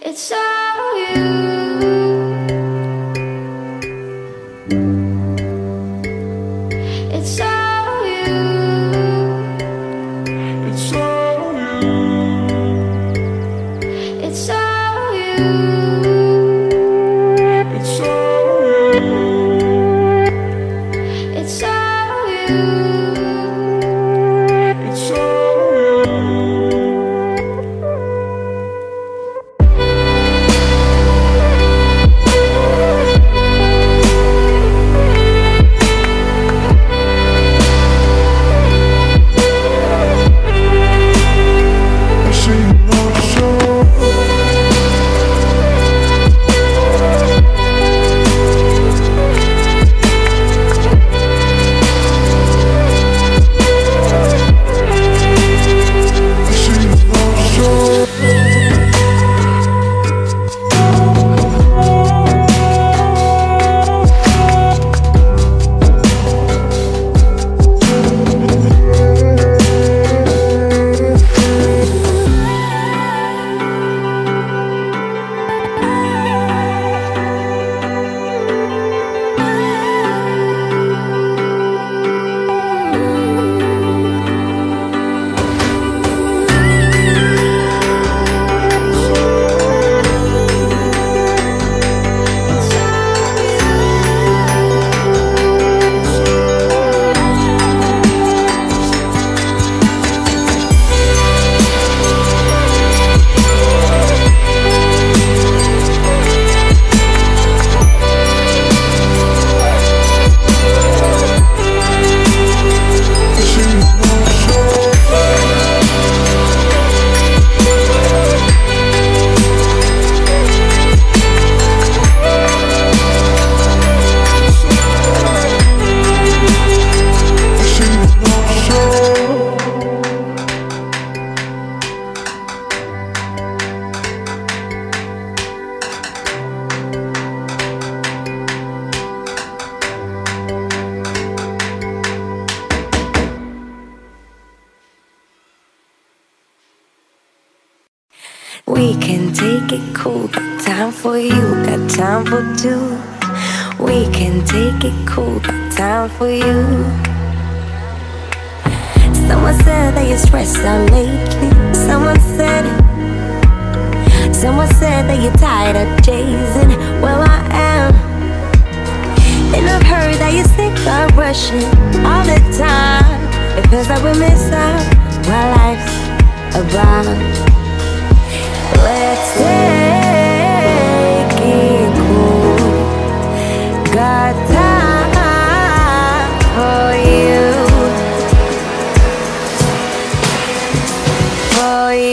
It's all you. It's all you. It's all you. It's all you. It's all you. It's all you. We can take it cool, got time for you, got time for two. We can take it cool, got time for you. Someone said that you're stressed out lately. Someone said that you're tired of chasing. Well, I am. And I've heard that you think I'm rushing all the time. It feels like we miss out what life's about. Let's take it cool. Got time for you. For you.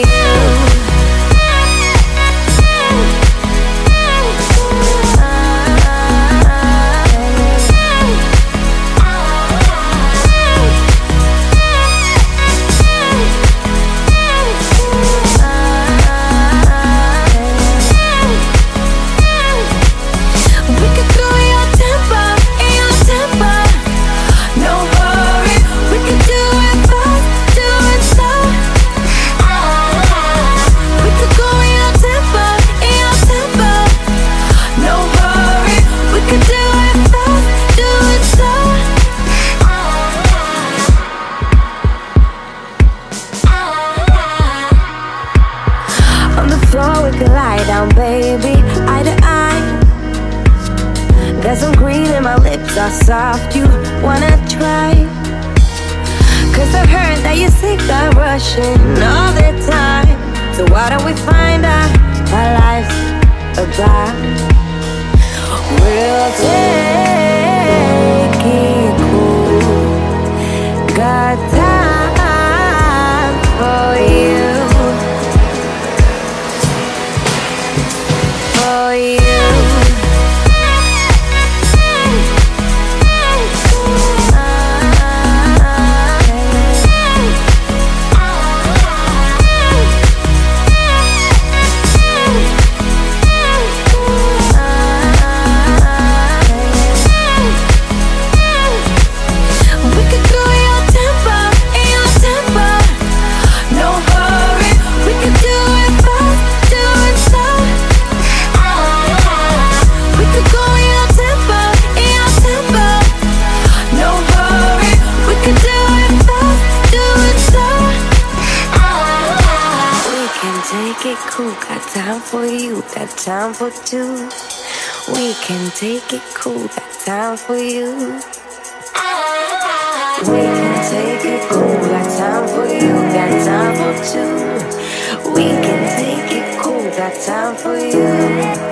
We can lie down, baby, eye to eye. Got some green and my lips are soft. You wanna try? Cause I've heard that you think I'm rushing all the time. So why don't we find out what life's about? We'll take it cool. Got time for you. For you. We could go your tempo, no it cool, got time for you, got time for two. We can take it cool, got time for you. We can take it cool, got time for you, got time for two. We can take it cool, got time for you.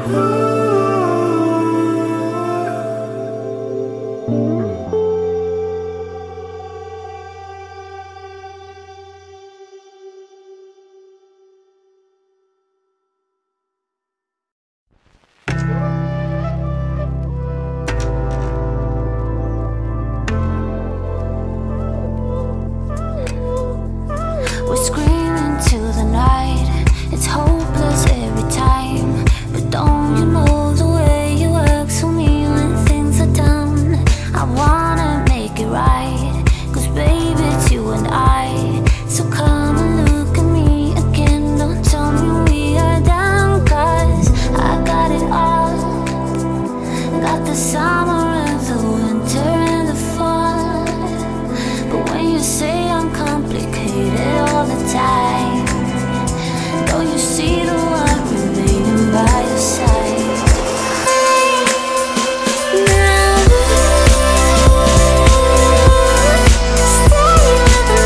We're screaming to the night. It's hopeless every time. But don't you know the way you work for me when things are down? I wanna make it right, 'cause baby, it's you and I. So come and look at me again. Don't tell me we are done, 'cause I got it all. Got the summer and the winter and the fall. But when you say I'm complicated all the time, don't you see the one remaining by your side? Now stay with me.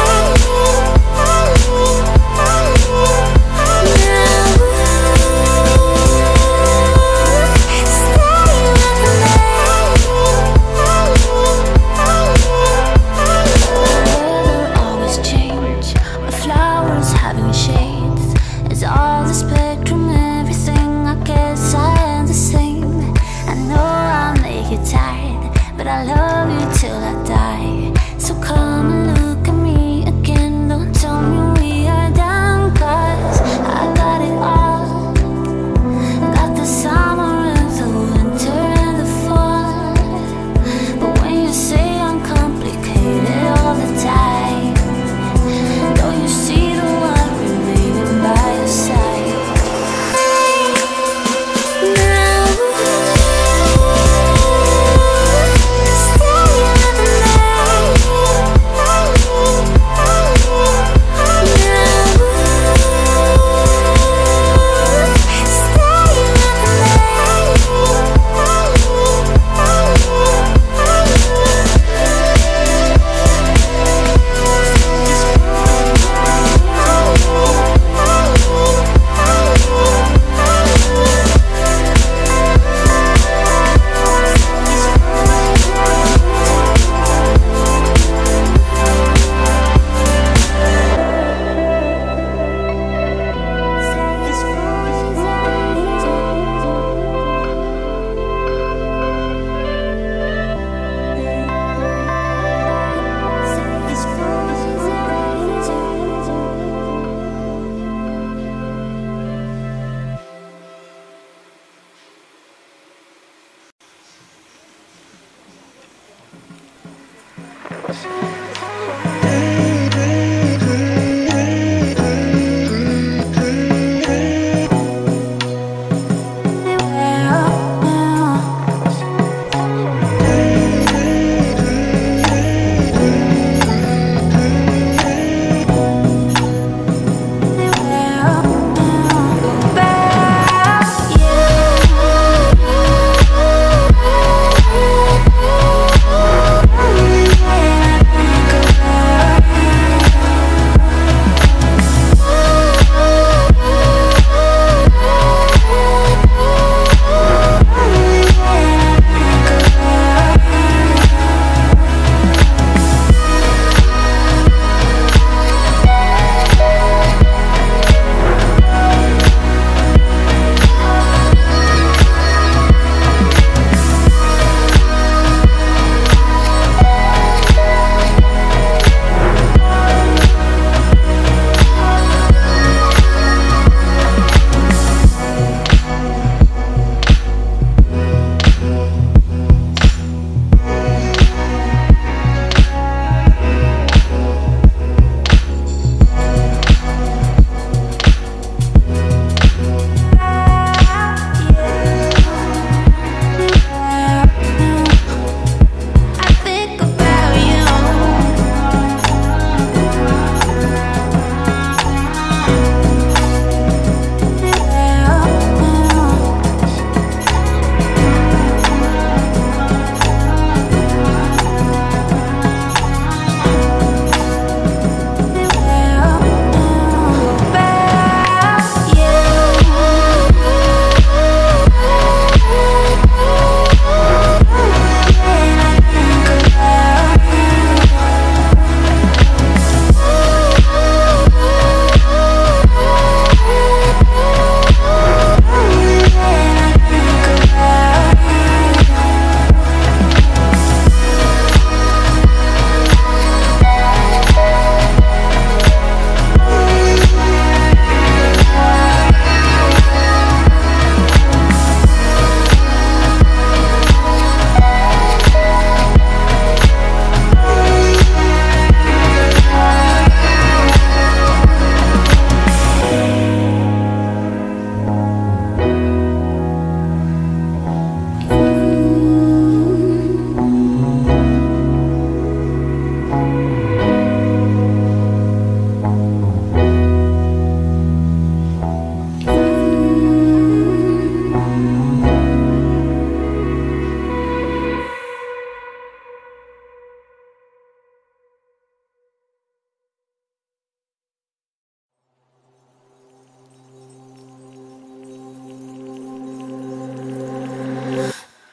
Having shades is all the spectrum, everything. I guess I am the same. I know I'll make you tired, but I love you till I die. So come and look at me again. Don't tell me we are done, 'cause I got it all. Got the summer and the winter and the fall. But when you say I'm complicated all the time, don't you see the one remaining by your side? Now stay with me.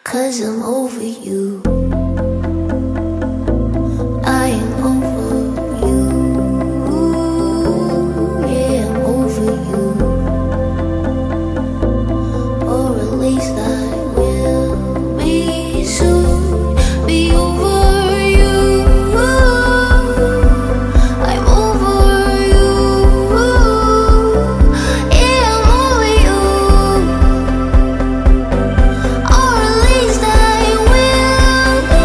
'cause I'm over you. I am over you. Yeah, I'm over you. Or at least I will be soon. Be over you. I'm over you. Yeah, I'm over you. Or at least I will be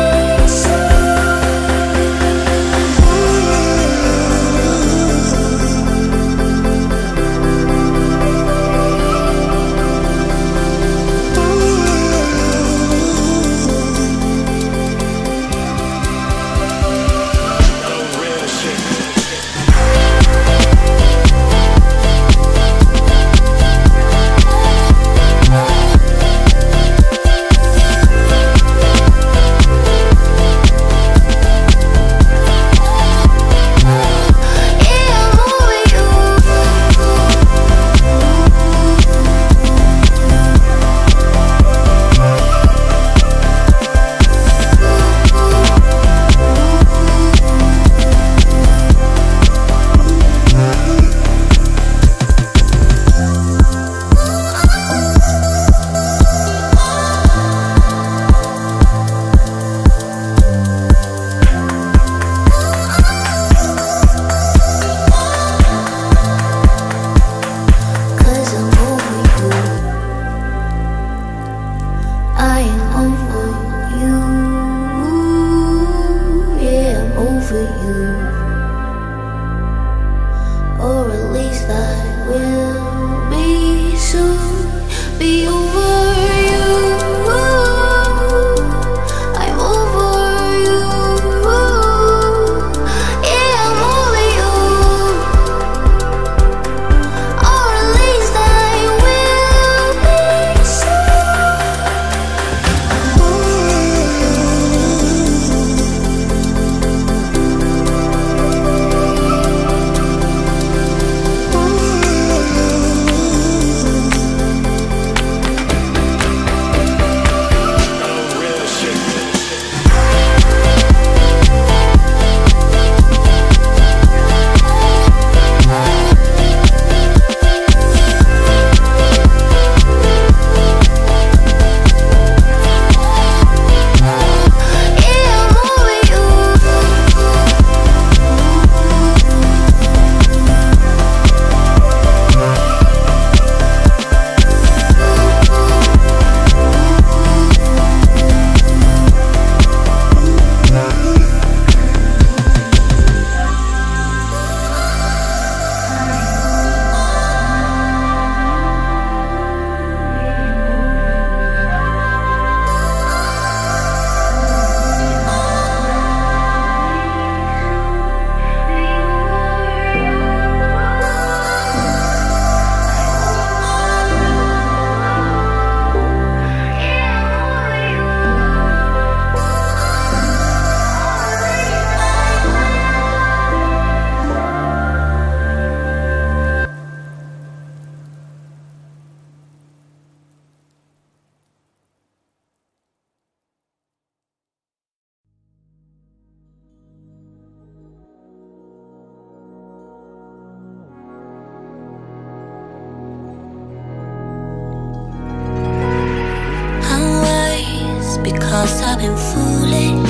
because I've been foolish.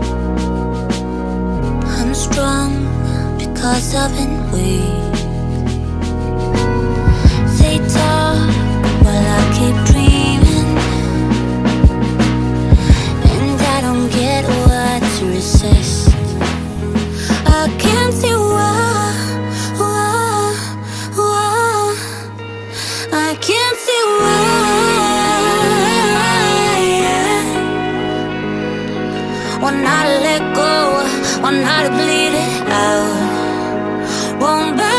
I'm strong because I've been weak. They talk while I keep dreaming, and I don't get what to resist. I can't see why I can't see why. Want not to let go, want not to bleed it out. Won't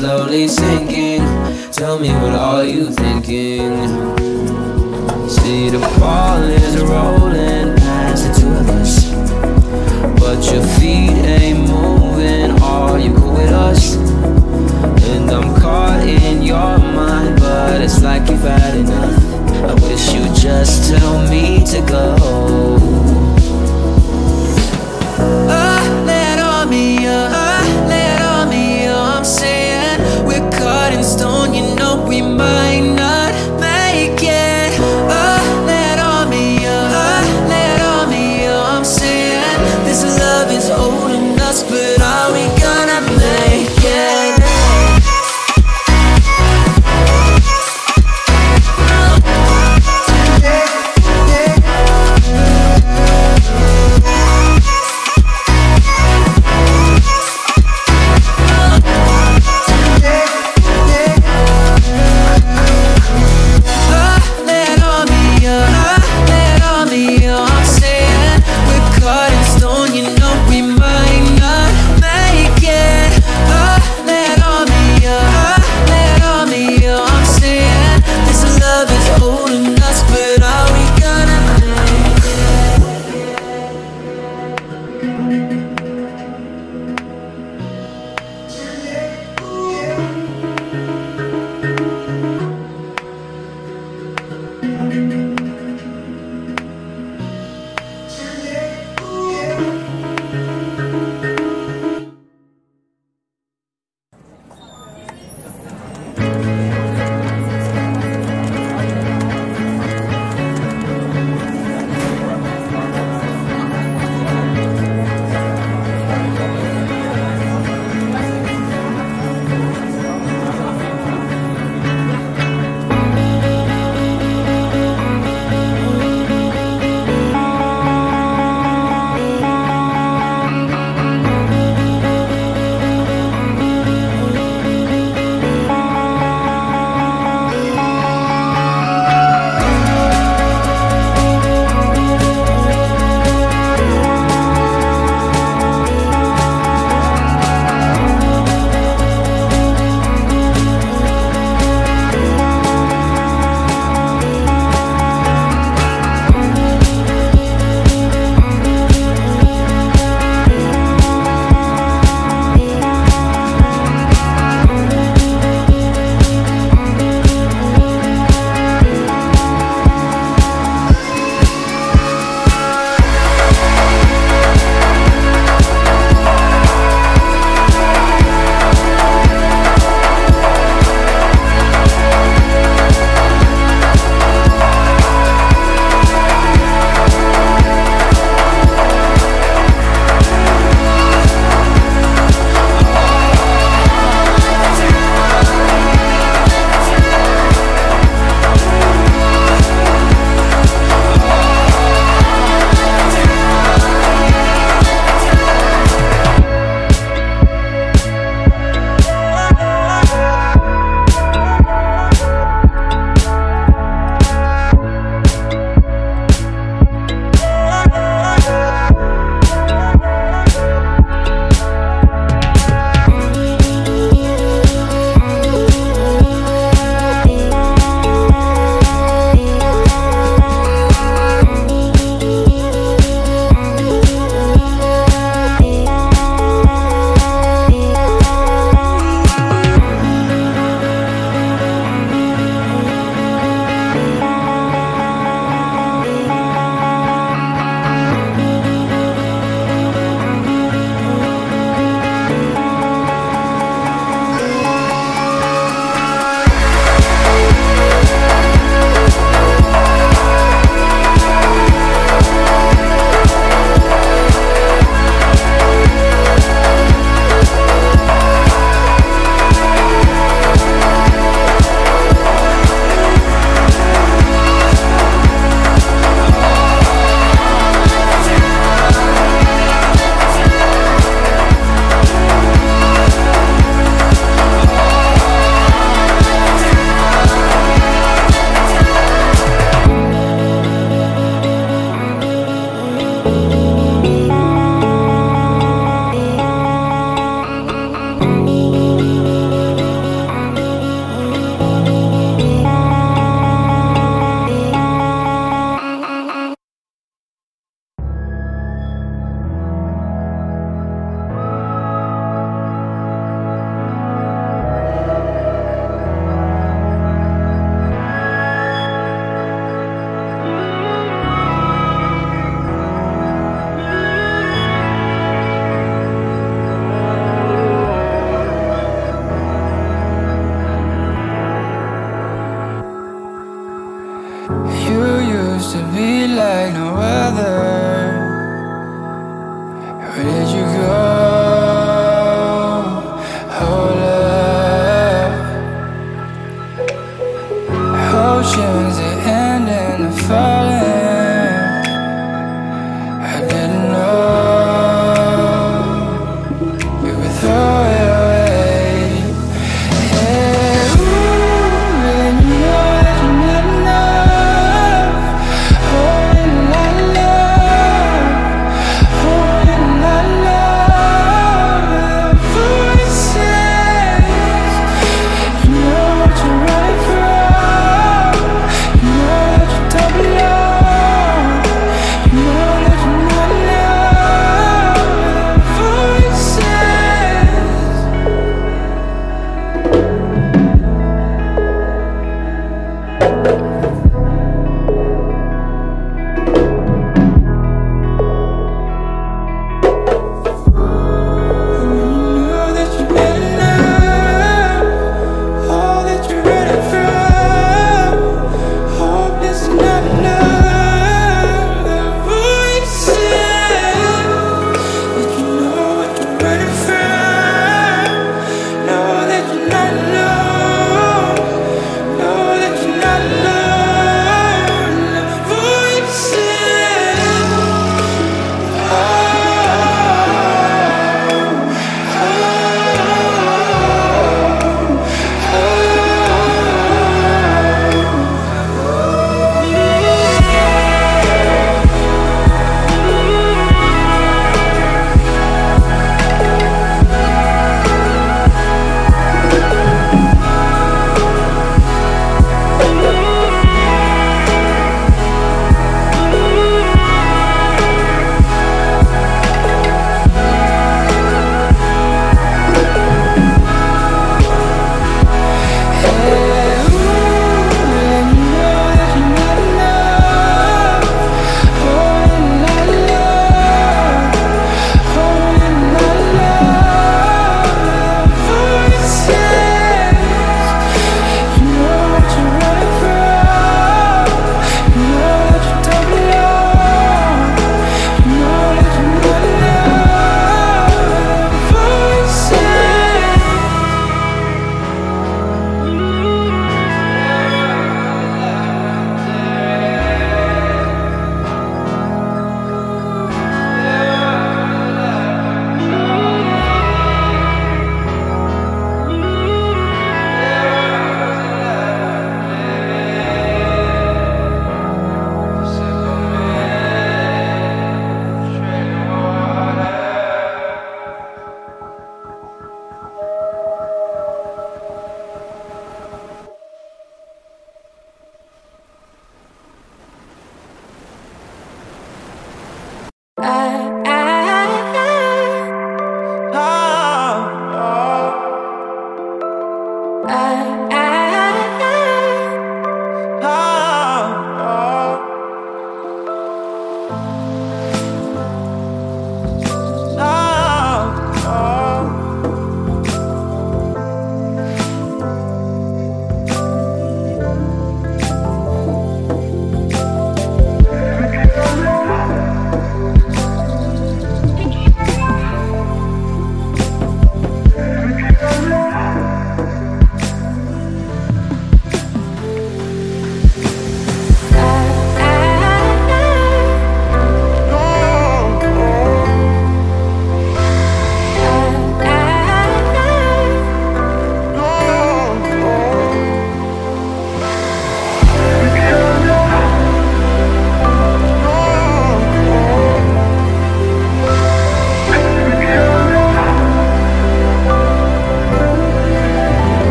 slowly sinking. Tell me, what are you thinking? See, the ball is rolling past the two of us, but your feet ain't moving. Are you cool with us? And I'm caught in your mind, but it's like you've had enough. I wish you'd just tell me to go. Lay it on me, lay it on me. I'm saying we're cut in stone, you know we might not make it. Lay it on me, lay used to be like no other. Where did you go? Hold up. Oceans, they end and they're falling.